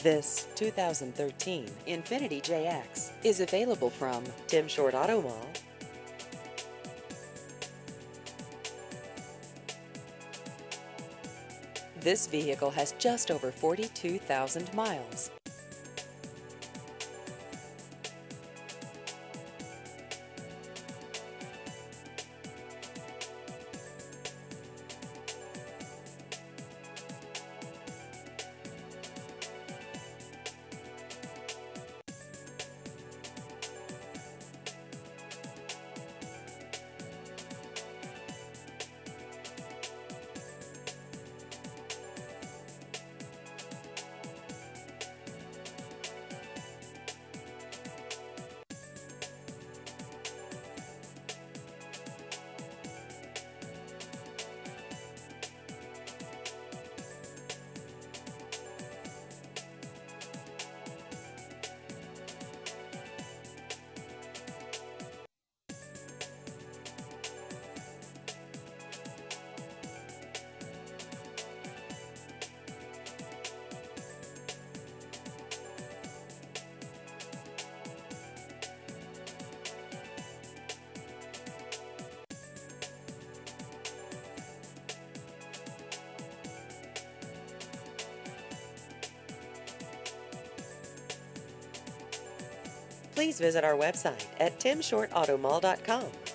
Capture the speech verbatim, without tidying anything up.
This two thousand thirteen Infiniti J X is available from Tim Short Auto Mall. This vehicle has just over forty-two thousand miles. Please visit our website at tim short auto mall dot com.